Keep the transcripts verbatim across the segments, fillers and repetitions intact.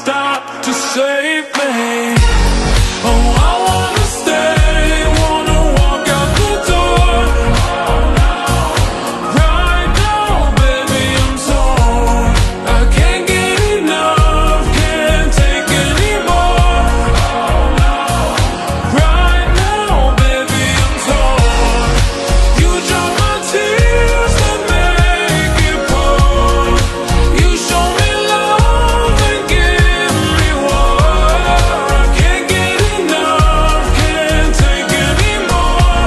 stop to save me. Oh, I wanna stay, wanna walk out the door. Right now, baby, I'm torn. I can't get enough, can't take anymore. Right now, baby, I'm torn. You dry my tears that make it pour. You show me love and give me war. I can't get enough, can't take anymore.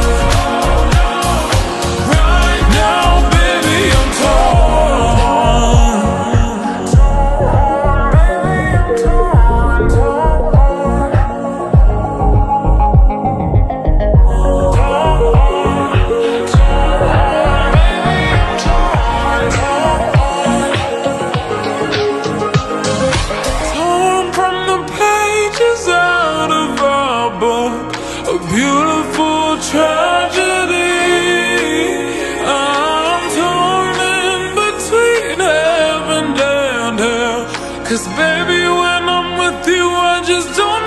Right now, baby, I'm torn. Baby, I'm torn, torn. Torn from the pages out of our book, a beautiful tragedy. I'm torn in between heaven and hell. 'Cause baby, when I'm with you, I just don't